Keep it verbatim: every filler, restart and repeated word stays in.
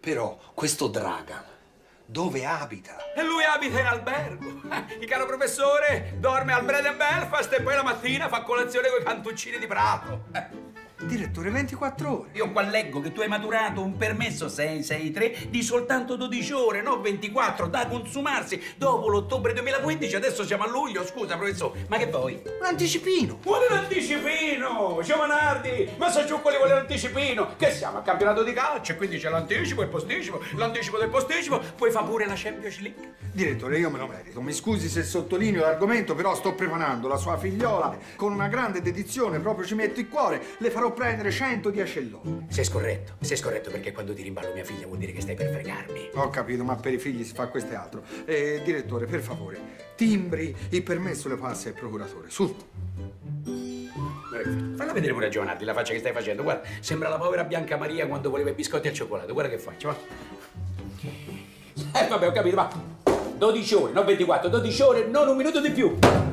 Però questo Dragan dove abita? E lui abita in albergo. Il caro professore dorme al Bread and Belfast e poi la mattina fa colazione con i cantuccini di Prato. Direttore, ventiquattro ore. Io qua leggo che tu hai maturato un permesso sei sei tre di soltanto dodici ore, no ventiquattro, da consumarsi dopo l'ottobre duemilaquindici. Adesso siamo a luglio, scusa professore, ma che vuoi? Un anticipino. Vuole l'anticipino, Giovanardi? Ma se Giuccoli vuole l'anticipino, che siamo al campionato di calcio e quindi c'è l'anticipo e il posticipo, l'anticipo del posticipo, poi fa pure la Champions League. Direttore, io me lo merito. Mi scusi se sottolineo l'argomento, però sto preparando la sua figliola con una grande dedizione, proprio ci metto il cuore. Le farò prendere cento di ascelloni. Sei scorretto, sei scorretto perché quando ti rimballo mia figlia vuol dire che stai per fregarmi. Ho capito, ma per i figli si fa questo e altro. Eh, direttore, per favore, timbri il permesso le passa il procuratore. Su. Falla vedere pure a Giovanardi la faccia che stai facendo. Guarda, sembra la povera Bianca Maria quando voleva i biscotti al cioccolato. Guarda che faccia, va. Eh, vabbè, ho capito, va. dodici ore, non ventiquattro, dodici ore, non un minuto di più.